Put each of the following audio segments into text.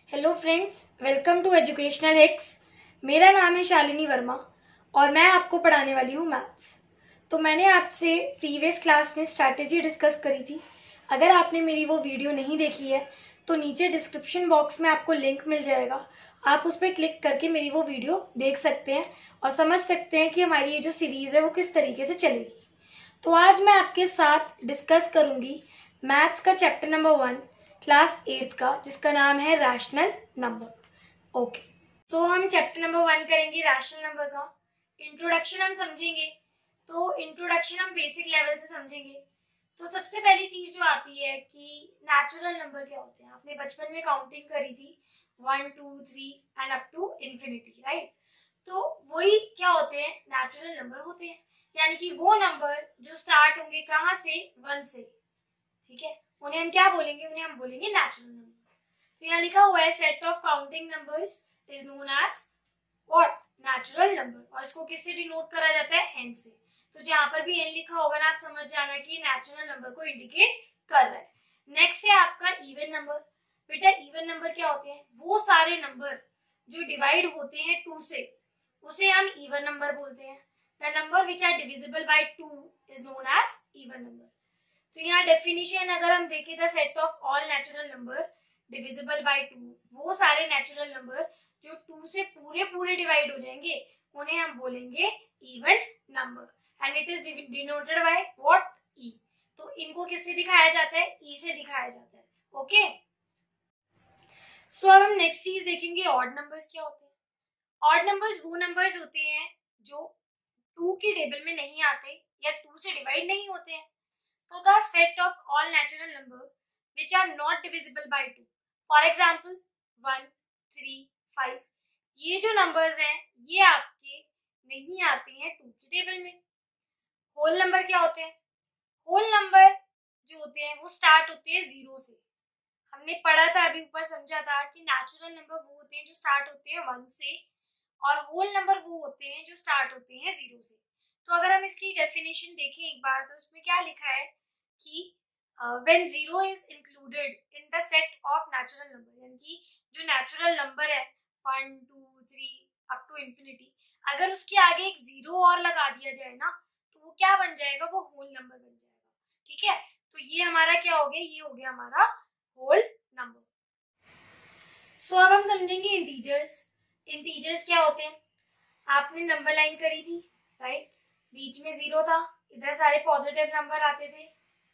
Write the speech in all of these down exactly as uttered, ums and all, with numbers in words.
Hello friends, welcome to educational Hicks. मेरा नाम है शालिनी वर्मा और मैं आपको पढ़ाने वाली हूँ मैथ्स। तो मैंने आपसे प्रीवियस क्लास में स्ट्रैटेजी डिस्कस करी थी। अगर आपने मेरी वो वीडियो नहीं देखी है तो नीचे डिस्क्रिप्शन बॉक्स में आपको लिंक मिल जाएगा, आप उस पर क्लिक करके मेरी वो वीडियो देख सकते हैं और समझ सकते हैं कि हमारी ये जो सीरीज़ है वो किस तरीके से चलेगी। तो आज मैं आपके साथ डिस्कस करूँगी मैथ्स का chapter number one class eighth का, जिसका नाम है रैशनल नंबर। ओके, तो हम चैप्टर नंबर वन करेंगे रैशनल नंबर का। इंट्रोडक्शन हम समझेंगे, तो इंट्रोडक्शन हम बेसिक लेवल से समझेंगे। तो सबसे पहली चीज जो आती है कि नेचुरल नंबर क्या होते हैं। आपने बचपन में काउंटिंग करी थी one two three and up to infinity, right. तो वही क्या होते हैं, नेचुरल नंबर होते हैं, यानी कि वो नंबर जो स्टार्ट होंगे कहाँ से, वन से, ठीक है। उन्हें हम क्या बोलेंगे, उन्हें हम बोलेंगे नेचुरल नंबर। तो यहाँ लिखा हुआ है set of counting numbers is known as what, natural number. और इसको किससे डिनोट करा जाता है, एन से। तो जहां पर भी एन लिखा होगा ना, आप समझ जाना कि नेचुरल नंबर को इंडिकेट कर रहा है। नेक्स्ट है आपका इवन नंबर। बेटा इवन नंबर क्या होते हैं, वो सारे नंबर जो डिवाइड होते हैं टू से, उसे हम इवन नंबर बोलते हैं। The number which are divisible by two is known as even number. तो यहाँ डेफिनेशन अगर हम देखें, the set of all natural number divisible by two, वो सारे नेचुरल नंबर जो टू से पूरे पूरे डिवाइड हो जाएंगे उन्हें हम बोलेंगे even number and it is denoted by what, E. तो इनको किससे दिखाया जाता है, ई से दिखाया जाता है। ओके, सो अब हम नेक्स्ट चीज देखेंगे, ऑड नंबर्स क्या होते हैं। ऑड नंबर्स वो नंबर्स होते हैं जो टू की टेबल में नहीं आते या टू से डिवाइड नहीं होते हैं। So the set of all natural number which are not divisible by two, for example one, three, five, ये जो numbers हैं ये आपके नहीं आते हैं टू की टेबल में। होल नंबर क्या होते हैं, होल नंबर जो होते हैं वो स्टार्ट होते हैं जीरो से। हमने पढ़ा था अभी ऊपर, समझा था कि नेचुरल नंबर वो होते हैं जो स्टार्ट होते हैं वन से और होल नंबर वो होते हैं जो स्टार्ट होते हैं जीरो से। तो अगर हम इसकी डेफिनेशन देखें एक बार, तो इसमें क्या लिखा है कि when zero is included in the set of natural number, यानी कि जो नेचुरल नंबर है one two three up to infinity, अगर उसके आगे एक जीरो और लगा दिया जाए ना, तो वो क्या बन जाएगा, वो होल नंबर बन जाएगा। ठीक है, तो ये हमारा क्या हो गया, ये हो गया हमारा होल नंबर। सो अब हम समझेंगे इंटीजर्स। इंटीजर्स क्या होते हैं, आपने नंबर लाइन करी थी, राइट। बीच में जीरो था, इधर सारे पॉजिटिव नंबर आते थे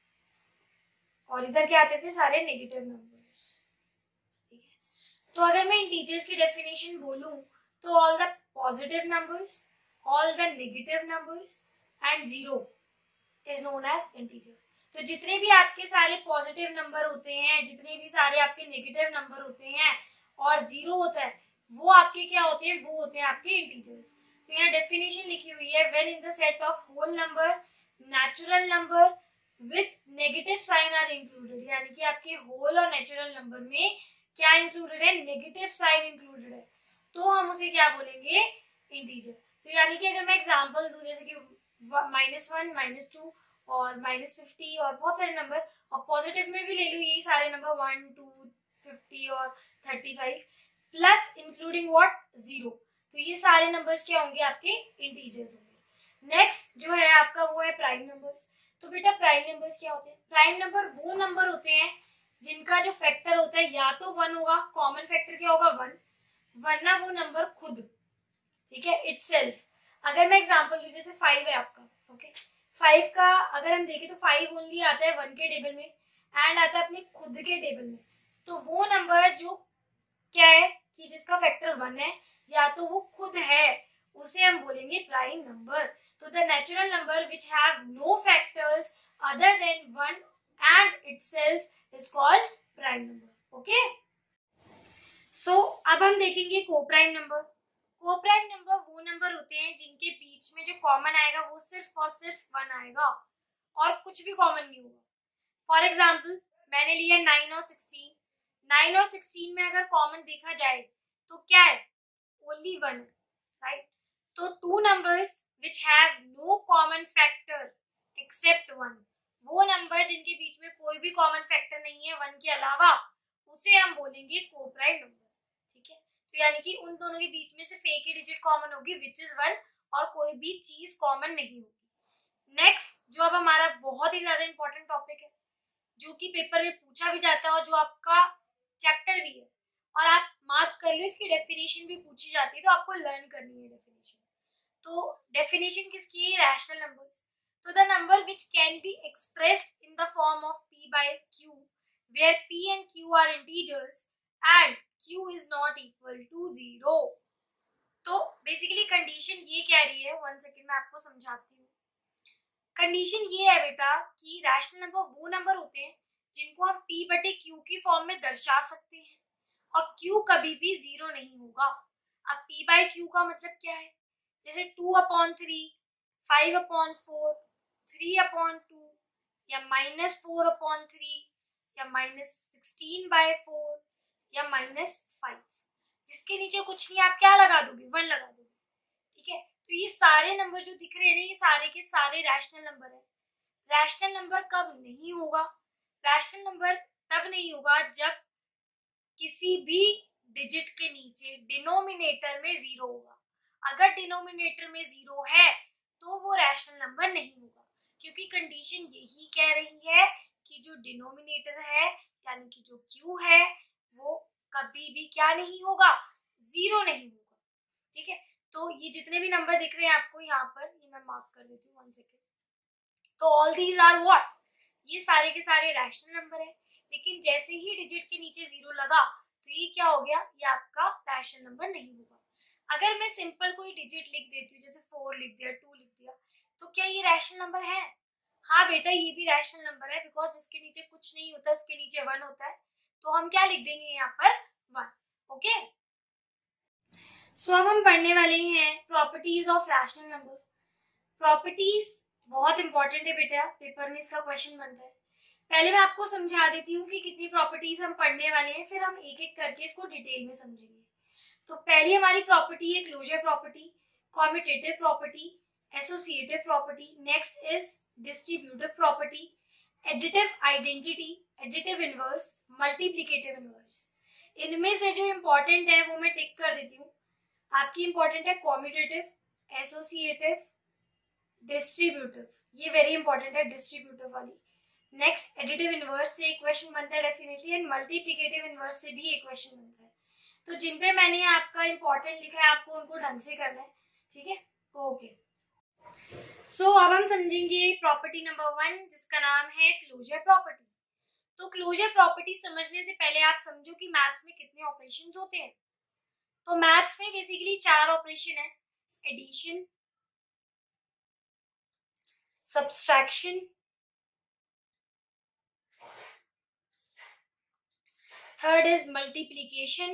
और इधर क्या आते थे, सारे नेगेटिव नंबर्स। ठीक है, तो अगर मैं इंटीजर्स की डेफिनेशन बोलूं तो all the positive numbers, all the negative numbers and zero is known as integer. तो जितने भी आपके सारे पॉजिटिव नंबर होते हैं, जितने भी सारे आपके नेगेटिव नंबर होते हैं और जीरो होता है, वो आपके क्या होते हैं, वो होते हैं आपके इंटीजर्स। तो यहाँ डेफिनेशन लिखी हुई है, when in the set of whole number natural number with negative sign are included, यानी कि आपके होल और नेचुरल नंबर में क्या इंक्लूडेड है, नेगेटिव साइन इंक्लूडेड है, तो हम उसे क्या बोलेंगे, इंटीजर। तो यानी कि अगर मैं एग्जांपल दूं, जैसे कि माइनस वन, माइनस टू और माइनस फिफ्टी और बहुत सारे नंबर, और पॉजिटिव में भी ले लूं यही सारे नंबर वन टू फिफ्टी और thirty five plus including what, zero, तो ये सारे नंबर्स क्या होंगे, आपके इंटीजर्स होंगे। नेक्स्ट जो है आपका वो है प्राइम नंबर्स। तो बेटा प्राइम नंबर्स क्या होते हैं, प्राइम नंबर वो नंबर होते हैं जिनका जो फैक्टर होता है या तो वन होगा, कॉमन फैक्टर क्या होगा, वन, वरना वो नंबर खुद, ठीक है, इटसेल्फ। अगर मैं एग्जांपल दूं, जैसे फाइव है आपका, ओके, फाइव का अगर हम देखें तो फाइव ओनली आता है वन के टेबल में एंड आता है अपने खुद के टेबल में। तो वो नंबर जो क्या है कि जिसका फैक्टर वन है या तो वो खुद है, उसे हम बोलेंगे प्राइम नंबर। तो the natural number which have no factors other than one and itself is called prime number. Okay, so अब हम देखेंगे coprime number. Coprime number वो नंबर होते हैं जिनके बीच में जो कॉमन आएगा वो सिर्फ और सिर्फ वन आएगा और कुछ भी कॉमन नहीं होगा। फॉर एग्जाम्पल मैंने लिया नाइन और सिक्सटीन, नाइन और सिक्सटीन में अगर कॉमन देखा जाए तो क्या है, ओनली वन, राइट। तो two numbers which have no common factor except one, वो नंबर जिनके बीच में कोई भी कॉमन फैक्टर नहीं है वन के अलावा, उसे हम बोलेंगे को प्राइम नंबर। यानी कि उन दोनों के बीच में सिर्फ एक ही डिजिट कॉमन होगी विच इज वन, और कोई भी चीज कॉमन नहीं होगी। नेक्स्ट जो अब हमारा बहुत ही ज्यादा इंपॉर्टेंट टॉपिक है, जो कि पेपर में पूछा भी जाता है और जो आपका चैप्टर भी है, और आप मार्क कर लो, इसकी डेफिनेशन भी पूछी जाती है, तो आपको लर्न करनी है डेफिनेशन। तो डेफिनेशन किसकी है? Rational numbers. तो the number which can be expressed in the form of p by q, where p and q are integers and q is not equal to zero। तो basically condition ये कह रही है, one second में आपको समझाती हूँ। कंडीशन ये है बेटा कि रैशनल नंबर वो नंबर होते हैं जिनको हम p बटे q की फॉर्म में दर्शा सकते हैं, और q कभी भी जीरो नहीं होगा। अब p बाय q का मतलब क्या है? जैसे two upon three, five upon four, three upon two, या माइनस फोर अपॉन थ्री, या माइनस सिक्सटीन बाय फोर, या माइनस फाइव। जिसके नीचे कुछ नहीं, आप क्या लगा दोगे? वन लगा दोगे। ठीक है, तो ये सारे नंबर जो दिख रहे हैं, ये सारे के सारे रैशनल नंबर है। रैशनल नंबर कब नहीं होगा? रैशनल नंबर तब नहीं होगा जब किसी भी डिजिट के नीचे डिनोमिनेटर में जीरो होगा। अगर डिनोमिनेटर में जीरो है तो वो रैशनल नंबर नहीं होगा, क्योंकि कंडीशन यही कह रही है कि जो डिनोमिनेटर है यानी कि जो q है वो कभी भी क्या नहीं होगा? जीरो नहीं होगा। ठीक है, तो ये जितने भी नंबर दिख रहे हैं आपको यहाँ पर, ये मैं मार्क कर देती हूँ वन सेकेंड। तो ऑल दीज आर व्हाट? ये सारे के सारे रैशनल नंबर है, लेकिन जैसे ही डिजिट के नीचे जीरो लगा तो ये क्या हो गया? ये आपका रैशनल नंबर नहीं होगा। अगर मैं सिंपल कोई डिजिट लिख देती हूँ, जैसे फोर लिख दिया, टू लिख दिया, तो क्या ये रैशनल नंबर है? हाँ बेटा, ये भी रैशनल नंबर है, बिकॉज जिसके नीचे कुछ नहीं होता उसके नीचे वन होता है, तो हम क्या लिख देंगे यहाँ पर? वन। ओके, सो अब हम पढ़ने वाले हैं properties of rational number. Properties बहुत इंपॉर्टेंट है बेटा, पेपर में इसका क्वेश्चन बनता है। पहले मैं आपको समझा देती हूँ कि कितनी प्रॉपर्टीज हम पढ़ने वाले हैं, फिर हम एक एक करके इसको डिटेल में समझेंगे। तो पहली हमारी प्रॉपर्टी है closure property, commutative property, associative property. Next is distributive property, additive identity, additive inverse, multiplicative inverse. इनमें से जो इंपॉर्टेंट है वो मैं टिक कर देती हूँ। आपकी इंपॉर्टेंट है कॉम्यूटेटिव, एसोसिएटिव, डिस्ट्रीब्यूटिव, ये वेरी इंपॉर्टेंट है डिस्ट्रीब्यूटिव वाली। नेक्स्ट एडिटिव इनवर्स से एक क्वेश्चन बनता है डेफिनेटली, एंड मल्टीप्लिकेटिव इनवर्स से भी एक क्वेश्चन बनता है। तो जिन पे मैंने आपका इंपॉर्टेंट लिखा है आपको उनको ढंग से करना है। ठीक है, ओके। सो अब हम समझेंगे प्रॉपर्टी नंबर वन, जिसका नाम है क्लोजर प्रॉपर्टी। तो क्लोजर प्रॉपर्टी समझने से पहले आप समझो कि मैथ्स में कितने ऑपरेशंस होते हैं। तो मैथ्स में बेसिकली चार ऑपरेशन है, addition, subtraction, third is multiplication,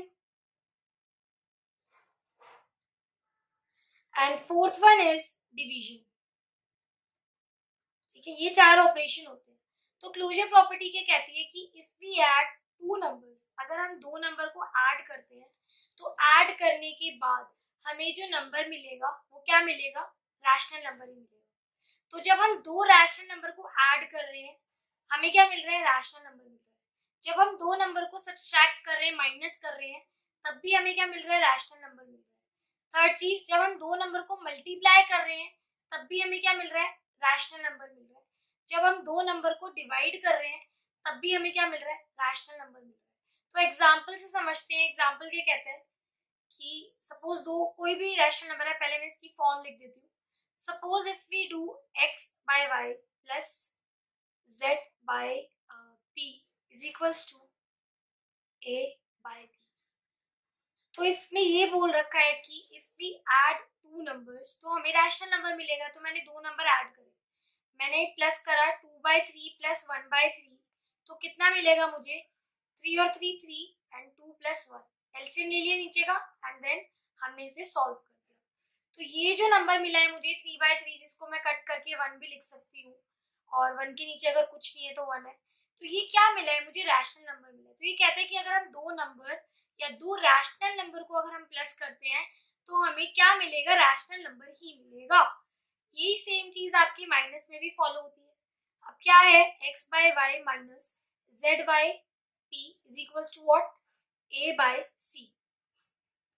and fourth one is division. ठीक है, ये चार ऑपरेशन होते हैं। तो क्लोजर प्रॉपर्टी क्या कहती है कि if we add two numbers, अगर हम दो नंबर को ऐड करते हैं तो ऐड करने के बाद हमें जो नंबर मिलेगा वो क्या मिलेगा? रैशनल नंबर ही मिलेगा। तो जब हम दो रैशनल नंबर को ऐड कर रहे हैं हमें क्या मिल रहा है? रैशनल नंबर मिल रहा है। जब हम दो नंबर को सब्सट्रैक्ट कर रहे हैं, माइनस कर रहे हैं, तब भी हमें क्या मिल रहा है? रैशनल नंबर मिल रहा है। थर्ड चीज, जब हम दो नंबर को मल्टीप्लाई कर रहे हैं तब भी हमें क्या मिल रहा है? रैशनल नंबर मिल रहा है। जब हम दो नंबर को डिवाइड कर रहे हैं तब भी हमें क्या मिल रहा है? रैशनल नंबर मिल रहा है। तो एग्जाम्पल से समझते हैं। एग्जाम्पल क्या कहते हैं कि सपोज दो कोई भी रैशनल नंबर है, पहले मैं इसकी फॉर्म लिख देती हूँ। Suppose if we do x by y plus z by p is equals to a by b। तो इसमें ये बोल रखा है कि if we add two numbers तो हमें रैशनल नंबर मिलेगा। तो मैंने दो नंबर ऐड करे, मैंने प्लस करा two by three plus one by three, तो कितना मिलेगा मुझे? थ्री और three three and two plus one, LCM ले लिया नीचे का एंड देन हमने इसे सॉल्व कर दिया। तो ये जो नंबर मिला है मुझे थ्री बाई थ्री, जिसको मैं कट करके वन भी लिख सकती हूँ, और वन के नीचे अगर कुछ नहीं है तो वन है, तो ये क्या मिला है मुझे? रैशनल नंबर मिला है। तो ये कहते हैं कि अगर हम दो नंबर या दो रैशनल नंबर को अगर हम प्लस करते हैं तो हमें क्या मिलेगा? रैशनल नंबर ही मिलेगा। यही सेम चीज आपकी माइनस में भी फॉलो होती है। अब क्या है? x by y minus z by p is equal to what? a by c।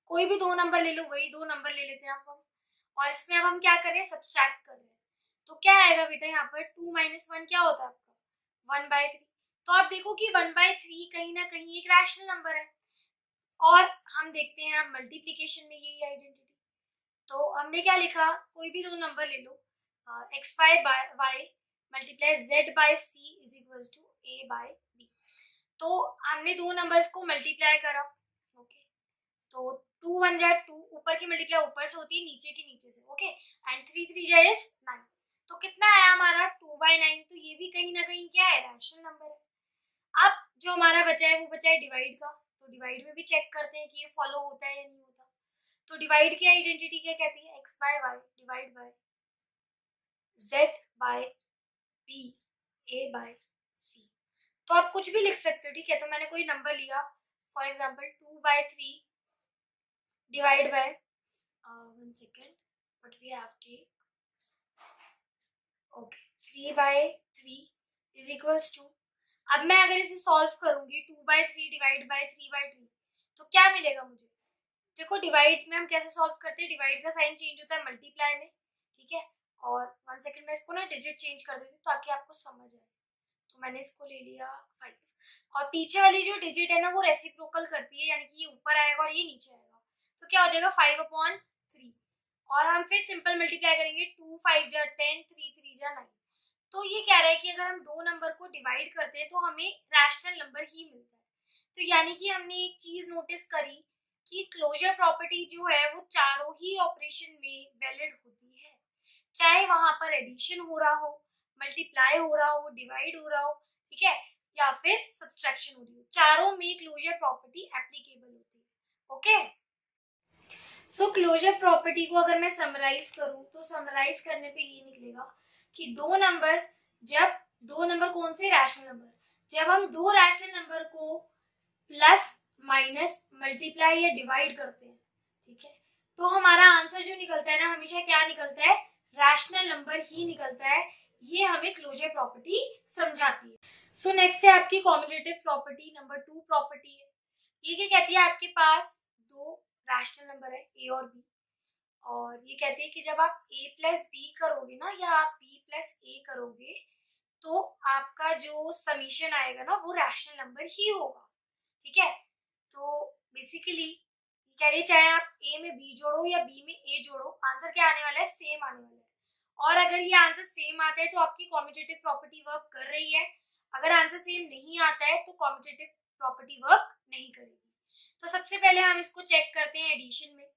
कोई भी दो नंबर ले लो, वही दो नंबर ले लेते हैं आप हम, और इसमें अब हम क्या कर रहे हैं, सब्सट्रैक्ट कर रहे हैं। तो क्या आएगा बेटा यहाँ पर, टू माइनस वन क्या होता है आपका, वन बाय थ्री। तो आप देखो कि वन बाय थ्री कहीं ना कहीं एक रैशनल नंबर है, और हम देखते हैं अब मल्टीप्लीकेशन में यही आइडेंटिटी। तो हमने क्या लिखा, कोई भी दो नंबर ले लो, x y by y multiply z by c is equal to a by b. तो हमने दो नंबर्स को मल्टीप्लाई करा, ओके। तो टू वन जा टू, ऊपर की मल्टीप्लाई ऊपर से होती है, नीचे की नीचे से, ओके। एंड थ्री थ्री जा इज नाइन। तो कितना आया हमारा, टू बाय नाइन। तो ये भी कहीं ना कहीं क्या है, रैशनल नंबर है। अब जो हमारा बचा है वो बचा है डिवाइड का। तो डिवाइड में भी चेक करते हैं कि ये फॉलो होता है या नहीं होता। तो डिवाइड की आइडेंटिटी क्या कहती है, x by y divide by z by b a by c. तो आप कुछ भी लिख सकते हो, ठीक है। तो मैंने कोई नंबर लिया, for example two by three divide by one second what we have take, okay, three by three is equals to. अब मैं अगर इसे सॉल्व करूंगी, two by three divide by three by three, तो क्या मिलेगा मुझे। देखो डिवाइड में हम कैसे सॉल्व करते हैं, डिवाइड का साइन चेंज होता है मल्टीप्लाई में, ठीक है। और वन सेकंड में इसको ना डिजिट चेंज कर देती हूँ ताकि आपको समझ आए। तो मैंने इसको ले लिया फाइव, और पीछे वाली जो डिजिट है ना वो रेसिप्रोकल करती है, यानी कि ये ऊपर आएगा और ये नीचे आएगा। तो क्या हो जाएगा, फाइव अपॉन थ्री। और हम फिर सिंपल मल्टीप्लाई करेंगे, टू फाइव जा टेन, थ्री थ्री जा नाइन। तो ये कह रहा है कि अगर हम दो नंबर को डिवाइड करते हैं तो हमें रैशनल नंबर ही मिलता है। तो यानी कि हमने एक चीज नोटिस करी कि क्लोजर प्रॉपर्टी जो है वो चारों ही ऑपरेशन में वैलिड होती है, चाहे वहां पर एडिशन हो रहा हो, मल्टीप्लाई हो रहा हो, डिवाइड हो रहा हो, ठीक है, या फिर सब्सट्रैक्शन हो रही हो, चारों में क्लोजर प्रॉपर्टी एप्लीकेबल होती है, ओके। सो क्लोजर प्रॉपर्टी को अगर मैं समराइज करूं तो समराइज करने पे ये निकलेगा कि दो नंबर, जब दो नंबर कौन से, रैशनल नंबर, जब हम दो रैशनल नंबर को प्लस माइनस मल्टीप्लाई या डिवाइड करते हैं, ठीक है, तो हमारा आंसर जो निकलता है ना, हमेशा क्या निकलता है, रैशनल नंबर ही निकलता है। ये हमें क्लोजर प्रॉपर्टी समझाती है। सो नेक्स्ट है आपकी commutative property, number two property है। ये क्या कहती है, आपके पास दो रैशनल नंबर है ए और बी, और ये कहती है कि जब आप a प्लस बी करोगे ना, या आप b प्लस ए करोगे, तो आपका जो समीशन आएगा ना वो रैशनल नंबर ही होगा, ठीक है। तो बेसिकली कह रही है चाहे आप a में b जोड़ो या b में a जोड़ो, आंसर क्या आने वाला है, सेम आने वाला है। और अगर ये आंसर सेम आता है तो आपकी कॉम्यूटेटिव प्रॉपर्टी वर्क कर रही है, अगर आंसर सेम नहीं आता है तो कॉम्यूटेटिव प्रॉपर्टी वर्क नहीं करेगी। तो सबसे पहले हम इसको चेक करते हैं एडिशन में,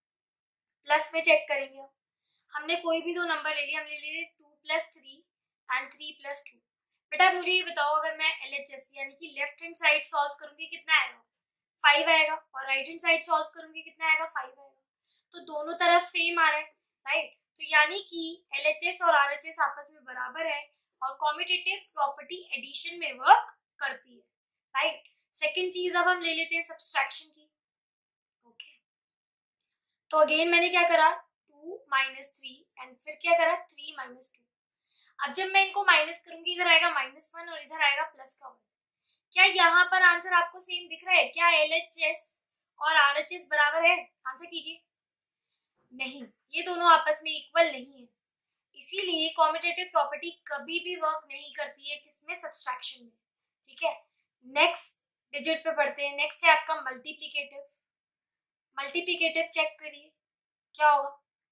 प्लस में चेक करेंगे। हमने कोई भी दो नंबर ले लिए, हमने ले लिए two plus three and three plus two. बेटा मुझे ये बताओ, अगर मैं एल एच एस यानी कि लेफ्ट हैंड साइड सॉल्व करूंगी कितना आएगा, फाइव आएगा, और राइट हैंड साइड सॉल्व करूंगी कितना आएगा, फाइव आएगा। तो दोनों तरफ सेम आ रहा है, राइट। तो यानी कि एल एच एस और आर एच एस आपस में बराबर है, और कॉम्यूटेटिव प्रॉपर्टी एडिशन में वर्क करती है, राइट। सेकेंड चीज अब हम ले लेते हैं सब्सट्रैक्शन की, ओके। तो अगेन मैंने क्या करा, टू माइनस थ्री एंड फिर क्या करा, थ्री माइनस टू। अब जब मैं इनको माइनस करूंगी, इधर आएगा माइनस वन और इधर आएगा प्लस का वन। क्या यहाँ पर आंसर आपको सेम दिख रहा है, क्या एल एच एस और आर एच एस बराबर है, आंसर कीजिए। नहीं, ये दोनों आपस में इक्वल नहीं है, इसीलिए कॉम्यूटेटिव प्रॉपर्टी कभी भी वर्क नहीं करती है किसमें, सब्सट्रैक्शन में, ठीक है। नेक्स्ट डिजिट पे पढ़ते हैं, नेक्स्ट है आपका मल्टीप्लीकेटिव। मल्टीप्लीकेटिव चेक करिए क्या होगा,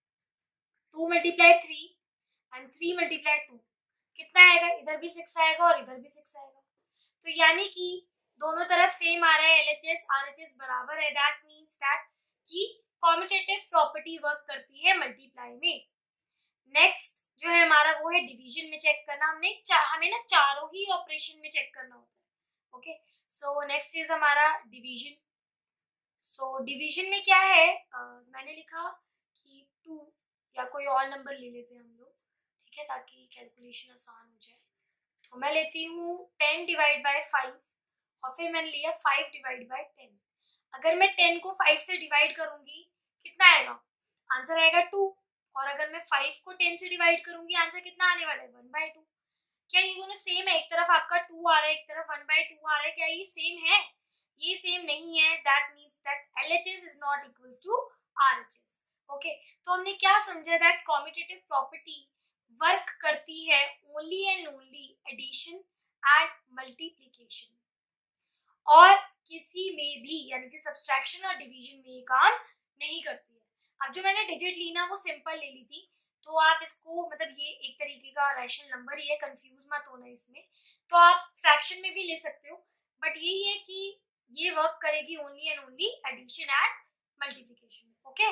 two multiply three and three multiply two, कितना आएगा, इधर भी सिक्स आएगा और इधर भी सिक्स आएगा। तो यानी कि दोनों तरफ सेम आ रहा है, L H S R H S बराबर है, दैट मींस दैट कि कॉम्यूटेटिव प्रॉपर्टी वर्क करती है मल्टीप्लाई में। नेक्स्ट जो है हमारा वो है डिवीजन में चेक करना, हमने हमें ना चारों ही ऑपरेशन में चेक करना होता है, ओके। सो नेक्स्ट इज हमारा डिवीजन। सो डिवीजन में क्या है, uh, मैंने लिखा कि टू या कोई और नंबर ले लेते हैं हम लोग, ठीक है, ताकि कैलकुलेशन आसान हो जाए। तो मैं लेती हूँ टेन डिवाइड बाय फाइव, और फिर मैंने लिया फाइव डिवाइड बाय टेन। अगर मैं टेन को फाइव से डिवाइड करूंगी कितना आएगा, आंसर आएगा टू। और अगर मैं फाइव को टेन से डिवाइड करूंगी, आंसर कितना आने वाला है, वन बाय टू। क्या ये दोनों सेम है, एक तरफ आपका टू आ रहा है, एक तरफ वन बाय टू आ रहा है, क्या ये सेम है, ये सेम नहीं है, that means that L L H S is not equals to R H S. Okay, तो हमने क्या समझा दैट कॉम्यूटेटिव प्रॉपर्टी वर्क करती है only and only addition and multiplication, और किसी में भी यानी कि सब्सट्रैक्शन और डिवीजन में ये काम नहीं करती है। अब जो मैंने डिजिट ली ना वो सिंपल ले ली थी, तो आप इसको मतलब ये एक तरीके का रैशनल नंबर ही है, कंफ्यूज मत होना इसमें। तो आप फ्रैक्शन में भी ले सकते हो, बट यही है कि ये वर्क करेगी only and only addition and multiplication. Okay,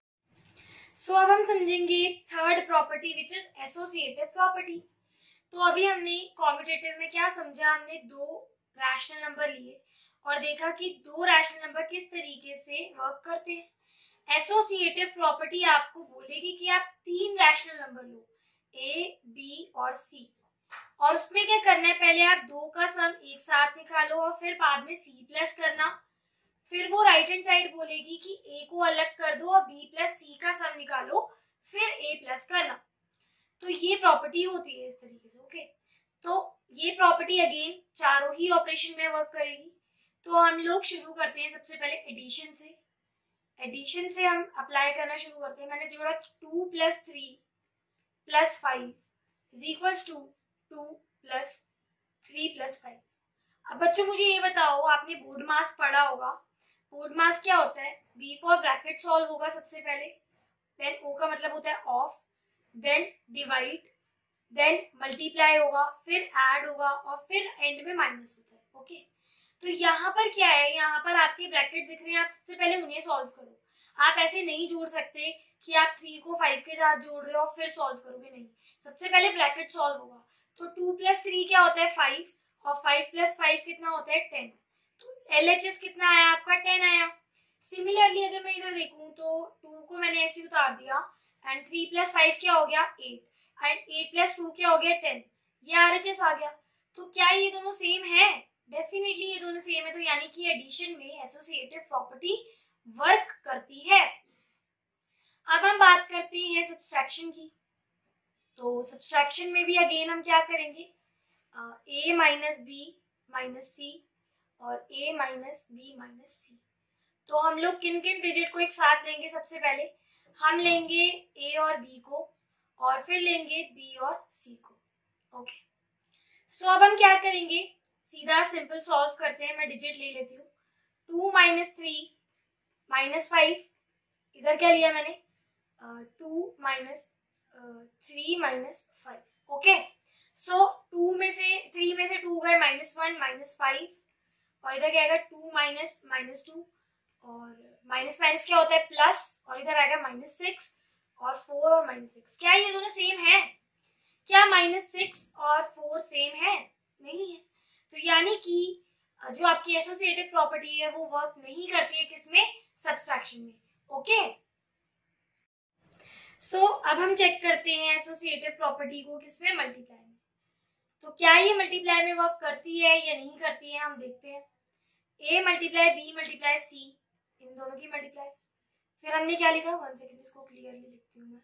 so अब हम समझेंगे third property which is associative property. तो अभी हमने कॉम्यूटेटिव में क्या समझा, हमने दो रैशनल नंबर लिए और देखा कि दो रैशनल नंबर किस तरीके से वर्क करते हैं। एसोसिएटिव प्रॉपर्टी आपको बोलेगी कि आप तीन रैशनल नंबर लो, ए, बी और सी, और उसमें क्या करना है, पहले आप दो का सम एक साथ निकालो और फिर बाद में सी प्लस करना। फिर वो राइट हैंड साइड बोलेगी कि ए को अलग कर दो और बी प्लस सी का सम निकालो, फिर ए प्लस करना। तो ये प्रॉपर्टी होती है इस तरीके से। ओके, तो ये प्रॉपर्टी अगेन चारों ही ऑपरेशन में वर्क करेगी। तो हम लोग शुरू करते हैं सबसे पहले एडिशन से। एडिशन से हम अप्लाई करना शुरू करते हैं। मैंने जोड़ा two plus three plus five is equals to two plus three plus five. अब बच्चों मुझे ये बताओ, आपने बोर्ड मास पढ़ा होगा, बोर्ड मास क्या होता है, बी फॉर ब्रैकेट सॉल्व होगा सबसे पहले, देन ओ का मतलब होता है of, then divide, then multiply होगा, फिर ऐड होगा और फिर एंड में माइनस होता है। ओके, तो यहाँ पर क्या है, यहाँ पर आपके ब्रैकेट दिख रहे हैं, आप सबसे पहले उन्हें सॉल्व करो। आप ऐसे नहीं जोड़ सकते कि आप थ्री को फाइव के साथ जोड़ रहे हो और फिर सॉल्व करोगे, नहीं, सबसे पहले ब्रैकेट सॉल्व होगा। तो टू प्लस थ्री क्या होता है, फाइव, और फाइव प्लस फाइव कितना होता है, टेन। तो एल एच एस कितना आया आपका, टेन आया। सिमिलरली अगर मैं इधर देखूं तो टू को मैंने ऐसे उतार दिया एंड थ्री प्लस फाइव क्या हो गया, eight, and eight plus two क्या हो गया, टेन, ये आर एच एस आ गया। तो क्या ये दोनों सेम है, डेफिनेटली ये दोनों सेम है। तो यानी कि एडिशन में एसोसिएटिव प्रॉपर्टी वर्क करती है। अब हम बात करते हैं सब्सट्रैक्शन की। तो सब्सट्रैक्शन में भी अगेन हम क्या करेंगे, a minus b minus c और a minus b minus c. तो हम लोग किन किन डिजिट को एक साथ लेंगे, सबसे पहले हम लेंगे ए और बी को और फिर लेंगे बी और सी को। ओके, सो अब हम क्या करेंगे, सीधा सिंपल सॉल्व करते हैं। मैं डिजिट ले लेती हूँ, two minus three minus five, इधर क्या लिया मैंने, two minus three minus five. Okay, so two में से थ्री में से टू गए माइनस वन माइनस फाइव, और इधर क्या आएगा टू माइनस माइनस टू, और माइनस माइनस क्या होता है प्लस, और इधर आएगा माइनस सिक्स और फोर और माइनस सिक्स। क्या ये दोनों सेम है, क्या माइनस सिक्स और फोर सेम है, नहीं है। तो यानी कि जो आपकी एसोसिएटिव प्रॉपर्टी है वो वर्क नहीं करती है किसमें, सब्सट्रैक्शन में। ओके, सो so, अब हम चेक करते हैं एसोसिएटिव प्रॉपर्टी को किसमें, मल्टीप्लाई में। तो क्या ये मल्टीप्लाई में वर्क करती है या नहीं करती है, हम देखते हैं। A multiply b multiply c, इन दोनों की मल्टीप्लाई। फिर हमने क्या लिखा, वन सेकेंड इसको क्लियरली लिखती हूँ मैं।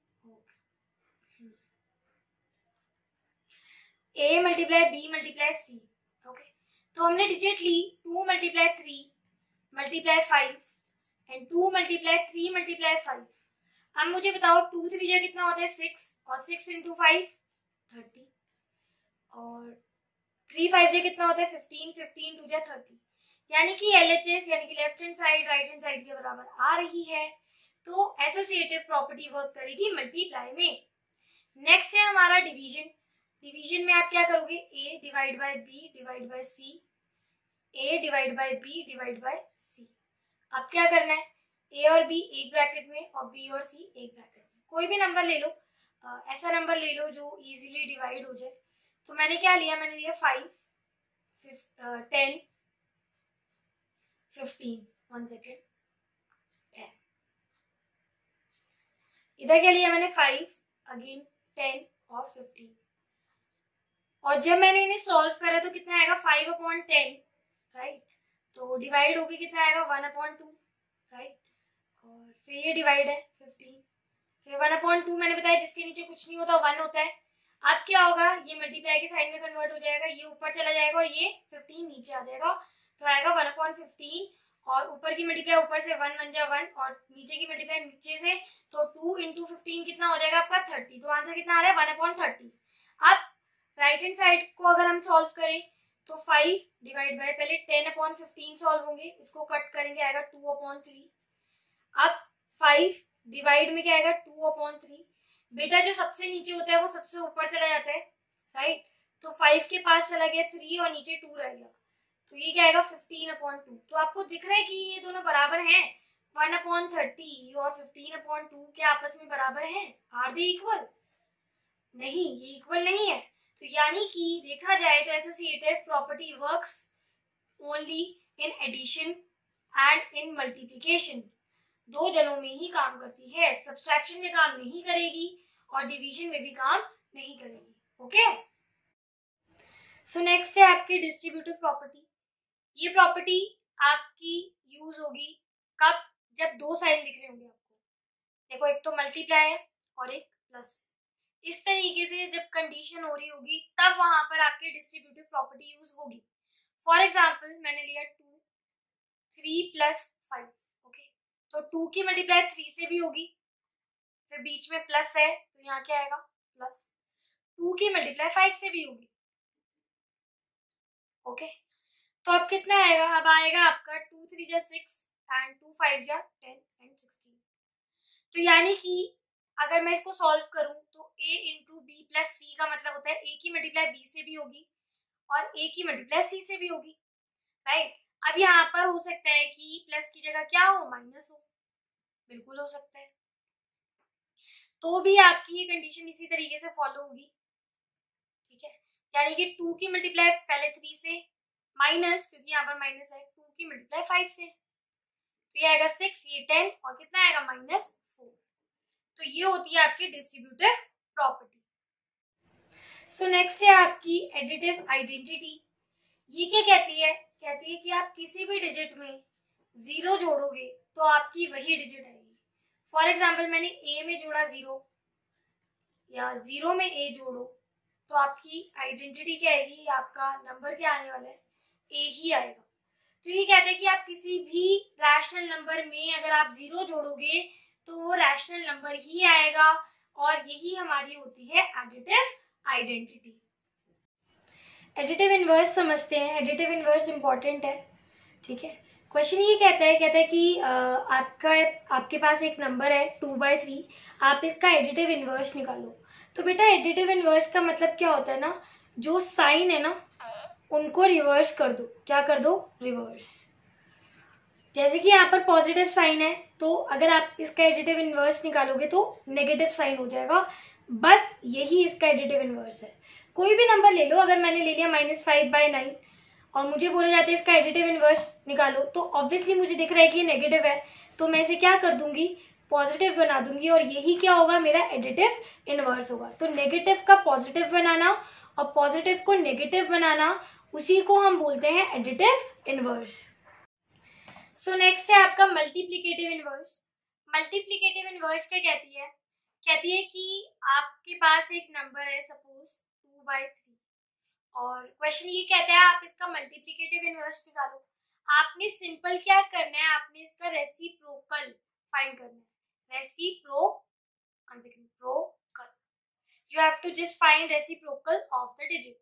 A multiply b multiply c. Okay, तो हमने डिजिट ली two multiply three multiply five and two multiply three multiply five. अब मुझे बताओ टू थ्री जा कितना होता है, सिक्स, और सिक्स इंटू फाइव थर्टी, और थ्री फाइव जा कितना होता है, फिफ्टीन, फिफ्टीन टू जा थर्टी। यानी कि एल एच एस यानी कि left hand side right hand side के बराबर आ रही है। तो एसोसिएटिव प्रॉपर्टी वर्क करेगी मल्टीप्लाई में। नेक्स्ट है हमारा डिवीजन। डिवीजन में आप क्या करोगे, a divide by b divide by c, a divide by b divide by c. अब क्या करना है, ए और बी एक ब्रैकेट में और बी और सी एक ब्रैकेट में। कोई भी नंबर ले लो, आ, ऐसा नंबर ले लो जो इजीली डिवाइड हो जाए। तो मैंने क्या लिया, मैंने लिया five, ten, fifteen, one second, ten. इधर क्या लिया मैंने, फाइव, अगेन टेन और फिफ्टीन। और जब मैंने इन्हें सॉल्व करा तो कितना आएगा, फाइव अपॉन टेन, राइट। तो डिवाइड होके कितना आएगा, वन अपॉन टू, राइट। और फिर ये डिवाइड है फिफ्टीन, फिर वन अपॉन टू मैंने बताया जिसके नीचे कुछ नहीं होता वन होता है। अब क्या होगा, ये मल्टीप्लाई के साइन में कन्वर्ट हो जाएगा, ये ऊपर चला जाएगा और ये फिफ्टीन नीचे आ जाएगा। तो आएगा वन अपॉन फिफ्टीन और ऊपर की मल्टीप्लाई ऊपर से वन वन जा वन और नीचे की मल्टीप्लाई नीचे से, तो टू इंटू फिफ्टीन कितना हो जाएगा आपका थर्टी। तो आंसर कितना आ रहा है वन अपॉन थर्टी। अब राइट हैंड साइड को अगर हम सॉल्व करें तो फाइव डिवाइड बाय पहले टेन अपॉन फिफ्टीन सॉल्व होंगे, इसको कट करेंगे आएगा टू अपॉन थ्री। अब फाइव डिवाइड में क्या आएगा टू अपॉन थ्री। बेटा जो सबसे नीचे होता है वो सबसे ऊपर चला जाता है, राइट। तो फाइव के पास चला गया थ्री और नीचे टू रह गया, तो ये क्या आएगा फिफ्टीन अपॉन टू। तो आपको दिख रहा है कि ये दोनों बराबर हैं, वन अपॉन थर्टी और फिफ्टीन अपॉन टू क्या आपस में बराबर हैं? Are they equal? नहीं, ये इक्वल नहीं है। तो यानी कि देखा जाए तो associative property works only in addition and in multiplication. दो जनों में ही काम करती है, सब्सट्रैक्शन में काम नहीं करेगी और डिवीजन में भी काम नहीं करेगी। ओके, सो नेक्स्ट है आपकी डिस्ट्रीब्यूटिव प्रॉपर्टी। ये प्रॉपर्टी आपकी यूज होगी कब? जब दो साइन दिख रहे होंगे आपको। देखो एक तो मल्टीप्लाई है और एक प्लस। इस तरीके से जब कंडीशन हो रही होगी तब वहां पर आपकी डिस्ट्रीब्यूटिव प्रॉपर्टी यूज होगी। फॉर एग्जाम्पल मैंने लिया two, three plus five. Okay, तो टू की मल्टीप्लाई थ्री से भी होगी, फिर बीच में प्लस है तो यहाँ क्या आएगा प्लस। टू की मल्टीप्लाई फाइव से भी होगी। ओके, तो अब कितना आएगा? अब आएगा आपका टू थ्री जा सिक्स एंड टू फाइव जा टेन एंड सिक्सटीन। तो यानी कि अगर मैं इसको सॉल्व करूं तो a into b plus c का मतलब होता है a की मल्टीप्लाई b से भी होगी और a की मल्टीप्लाई c से भी होगी, राइट। अब यहाँ पर हो सकता है कि प्लस की जगह क्या हो, माइनस हो, बिल्कुल हो सकता है। तो भी आपकी ये कंडीशन इसी तरीके से फॉलो होगी, ठीक है। यानी कि टू की मल्टीप्लाई पहले थ्री से माइनस, क्योंकि यहाँ पर माइनस है, टू की मल्टीप्लाई फाइव से, तो ये आएगा सिक्स, ये टेन और कितना आएगा माइनस फोर। तो ये होती है आपकी डिस्ट्रीब्यूटिव प्रॉपर्टी। सो नेक्स्ट है आपकी एडिटिव आइडेंटिटी। ये क्या कहती है? कहती है कि आप किसी भी डिजिट में जीरो जोड़ोगे तो आपकी वही डिजिट आएगी। फॉर एग्जाम्पल मैंने ए में जोड़ा जीरो या जीरो में ए जोड़ो तो आपकी आइडेंटिटी क्या आएगी? आपका नंबर क्या आने वाला है? ए ही आएगा। तो ये कहते हैं कि आप किसी भी रैशनल नंबर में अगर आप जीरो जोड़ोगे तो वो रैशनल नंबर ही आएगा और यही हमारी होती है एडिटिव आइडेंटिटी। एडिटिव इनवर्स समझते हैं। एडिटिव इनवर्स इंपॉर्टेंट है, ठीक है। क्वेश्चन ये कहता है कहता है कि आ, आपका आपके पास एक नंबर है टू बाई थ्री, आप इसका एडिटिव इनवर्स निकालो। तो बेटा एडिटिव इनवर्स का मतलब क्या होता है ना, जो साइन है ना उनको रिवर्स कर दो। क्या कर दो? रिवर्स। जैसे कि यहाँ पर पॉजिटिव साइन है तो अगर आप इसका एडिटिव इनवर्स निकालोगे तो नेगेटिव साइन हो जाएगा, बस यही इसका एडिटिव इनवर्स है। कोई भी नंबर ले लो, अगर मैंने ले लिया माइनस फाइव बाई नाइन और मुझे बोला जाता है इसका एडिटिव इनवर्स निकालो, तो ऑब्वियसली मुझे दिख रहा है कि ये नेगेटिव है, तो मैं इसे क्या कर दूंगी? पॉजिटिव बना दूंगी और यही क्या होगा? मेरा एडिटिव इनवर्स होगा। तो नेगेटिव का पॉजिटिव बनाना और पॉजिटिव को नेगेटिव बनाना, उसी को हम बोलते हैं एडिटिव इनवर्स। सो नेक्स्ट है आपका मल्टीप्लिकेटिव इनवर्स। मल्टीप्लिकेटिव इनवर्स क्या कहती है? कहती है कि आपके पास एक नंबर है सपोज टू बाई थ्री और क्वेश्चन ये कहता है आप इसका मल्टीप्लिकेटिव इनवर्स निकालो। आपने सिंपल क्या करना है? आपने इसका रेसिप्रोकल फाइंड करना है। Reciprocal you have to just find reciprocal of the digit.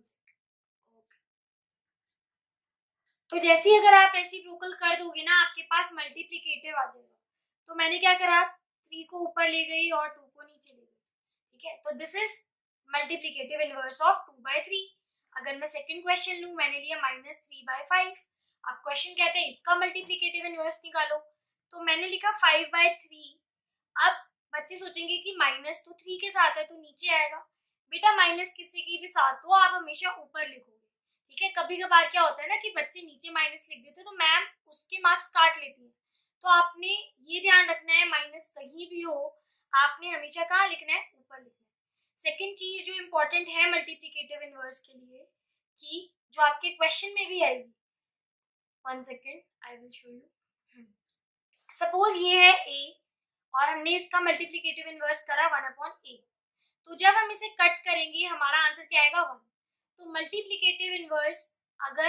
तो जैसे ही अगर आप रेसिप्रोकल कर दोगे ना आपके पास मल्टीप्लिकेटिव आ जाएगा। तो मैंने क्या करा? थ्री को ऊपर ले गई और टू को नीचे ले गई, ठीक है। तो this is multiplicative inverse of two by three. अगर मैं सेकंड क्वेश्चन लूं, मैंने लिया माइनस थ्री बाई फाइव। अब क्वेश्चन कहते हैं इसका मल्टीप्लिकेटिव इनवर्स निकालो, तो मैंने लिखा फाइव बाई थ्री। अब बच्चे सोचेंगे कि माइनस तो थ्री के साथ है तो नीचे आएगा। बेटा माइनस किसी की भी साथ हो आप हमेशा ऊपर लिखोगे, ठीक है। कभी कभार क्या होता है ना कि बच्चे नीचे माइनस लिख देते तो मैम उसके मार्क्स काट लेती है। तो आपने ये ध्यान रखना है माइनस कहीं भी हो आपने हमेशा कहाँ लिखना है? ऊपर लिखना है। सेकंड चीज जो इम्पोर्टेंट है मल्टीप्लिकेटिव इनवर्स के लिए कि जो आपके क्वेश्चन में भी आएगी, one second I will show you. Suppose ये है ए और हमने इसका मल्टीप्लिकेटिव इनवर्स करा वन अपॉन ए, तो जब हम इसे कट करेंगे हमारा आंसर क्या आएगा? वन। तो मल्टीप्लिकेटिव इनवर्स अगर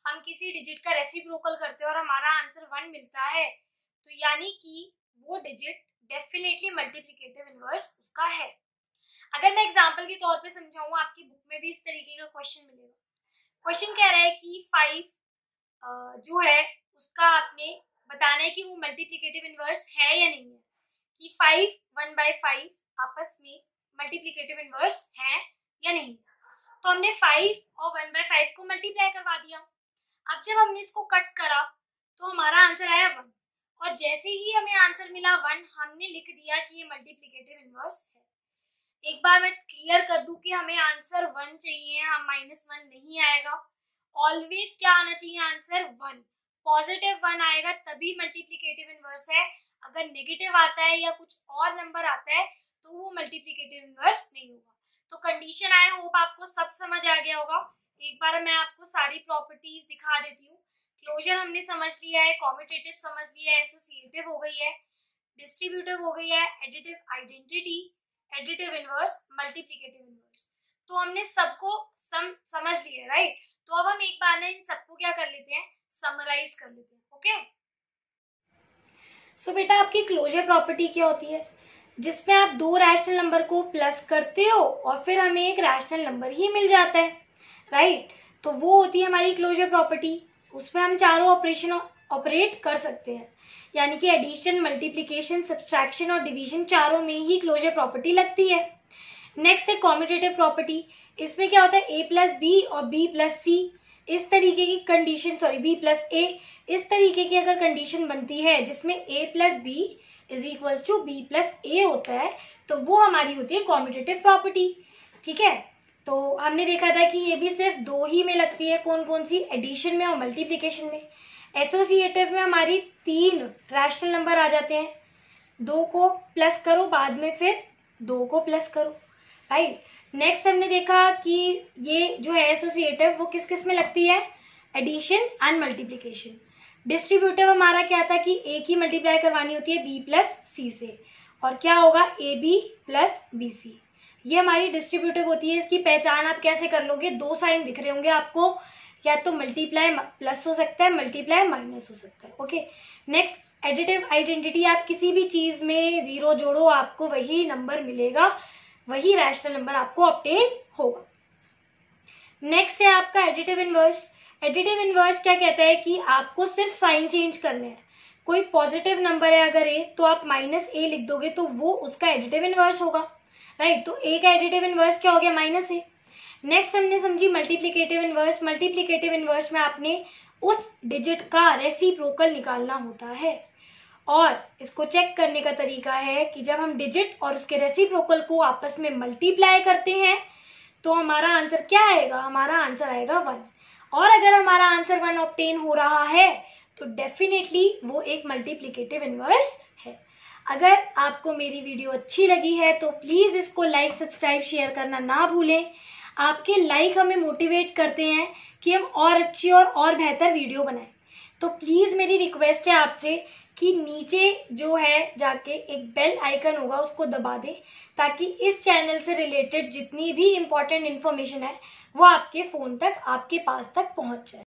हम किसी डिजिट का रेसिप्रोकल करते हैं और हमारा आंसर वन मिलता है, तो यानी कि वो डिजिट डेफिनेटली मल्टीप्लिकेटिव इनवर्स उसका है। अगर मैं एग्जांपल के तौर पे समझाऊं, आपकी बुक में भी इस तरीके का क्वेश्चन मिलेगा। क्वेश्चन कह रहा है कि फाइव जो है उसका आपने बताना है कि वो मल्टीप्लिकेटिव इनवर्स है या नहीं है, कि फाइव वन बाय फाइव आपस में मल्टीप्लिकेटिव इनवर्स है या नहीं। तो हमने फाइव और वन बाय फाइव को मल्टीप्लाई करवा दिया। अब जब हमने इसको कट करा तो हमारा आंसर आया वन, और जैसे ही हमें आंसर मिला वन, हमने लिख दिया कि ये मल्टीप्लिकेटिव इनवर्स है। एक बार मैं क्लियर कर दूं कि हमें आंसर वन चाहिए, हम माइनस वन नहीं आएगा। ऑलवेज क्या आना चाहिए आंसर? वन। पॉजिटिव वन आएगा तभी मल्टीप्लिकेटिव इनवर्स है। अगर नेगेटिव आता है या कुछ और नंबर आता है तो वो मल्टीप्लिकेटिव इनवर्स नहीं होगा। तो कंडीशन आई होप आपको सब समझ आ गया होगा। एक बार मैं आपको सारी प्रॉपर्टीज दिखा देती हूँ। क्लोजर हमने समझ लिया है, कॉम्यूटेटिव समझ लिया है, एसोसिएटिव हो गई है, डिस्ट्रीब्यूटिव हो गई है, additive identity, additive inverse, multiplicative inverse. तो हमने सबको सम समझ लिया, राइट। तो अब हम एक बार ना इन सबको क्या कर लेते हैं, समराइज कर लेते हैं। ओके, सो बेटा आपकी क्लोजर प्रॉपर्टी क्या होती है? जिसमें आप दो रैशनल नंबर को प्लस करते हो और फिर हमें एक रैशनल नंबर ही मिल जाता है, राइट। तो वो होती है हमारी क्लोजर प्रॉपर्टी। उसमें हम चारों ऑपरेशन ऑपरेट कर सकते हैं, यानी कि एडिशन, मल्टीप्लिकेशन, सब्सट्रैक्शन और डिवीजन चारों में ही क्लोजर प्रॉपर्टी लगती है। नेक्स्ट है कॉम्यूटेटिव प्रॉपर्टी। इसमें क्या होता है, ए प्लस बी और बी प्लस सी, इस तरीके की condition, sorry b plus a, इस तरीके की अगर कंडीशन बनती है जिसमें a plus b is equal to b plus a होता है, तो वो हमारी होती है कॉम्यूटेटिव प्रॉपर्टी। ठीक है, तो हमने देखा था कि ये भी सिर्फ दो ही में लगती है, कौन कौन सी? एडिशन में और मल्टीप्लिकेशन में। एसोसिएटिव में हमारी तीन रैशनल नंबर आ जाते हैं, दो को प्लस करो बाद में फिर दो को प्लस करो, राइट। नेक्स्ट हमने देखा कि ये जो है एसोसिएटिव वो किस किस में लगती है? Addition and multiplication. डिस्ट्रीब्यूटिव हमारा क्या था कि ए की मल्टीप्लाई करवानी होती है बी प्लस सी से, और क्या होगा? A b plus b c. ये हमारी डिस्ट्रीब्यूटिव होती है। इसकी पहचान आप कैसे कर लोगे? दो साइन दिख रहे होंगे आपको, या तो मल्टीप्लाई प्लस हो सकता है, मल्टीप्लाई माइनस हो सकता है। Okay, next additive identity. आप किसी भी चीज में जीरो जोड़ो आपको वही नंबर मिलेगा, वही रैशनल नंबर आपको ऑब्टेन होगा। नेक्स्ट है आपका एडिटिव इनवर्स। एडिटिव इनवर्स क्या कहता है कि आपको सिर्फ साइन चेंज करने हैं। कोई पॉजिटिव नंबर है अगर ए, तो आप माइनस ए लिख दोगे तो वो उसका एडिटिव इनवर्स होगा, राइट। तो ए का एडिटिव इनवर्स क्या हो गया? माइनस ए। नेक्स्ट हमने समझी मल्टीप्लिकेटिव इनवर्स। मल्टीप्लिकेटिव इनवर्स में आपने उस डिजिट का रेसिप्रोकल निकालना होता है, और इसको चेक करने का तरीका है कि जब हम डिजिट और उसके रेसिप्रोकल को आपस में मल्टीप्लाई करते हैं तो हमारा आंसर क्या आएगा? हमारा आंसर आएगा वन। और अगर हमारा आंसर वन ऑब्टेन हो रहा है तो डेफिनेटली वो एक मल्टीप्लिकेटिव इनवर्स है। अगर आपको मेरी वीडियो अच्छी लगी है तो प्लीज इसको लाइक, सब्सक्राइब, शेयर करना ना भूलें। आपके लाइक हमें मोटिवेट करते हैं कि हम और अच्छी और और बेहतर वीडियो बनाएं। तो प्लीज मेरी रिक्वेस्ट है आपसे कि नीचे जो है जाके एक बेल आइकन होगा उसको दबा दें, ताकि इस चैनल से रिलेटेड जितनी भी इम्पोर्टेंट इन्फॉर्मेशन है वो आपके फोन तक, आपके पास तक पहुंच जाए।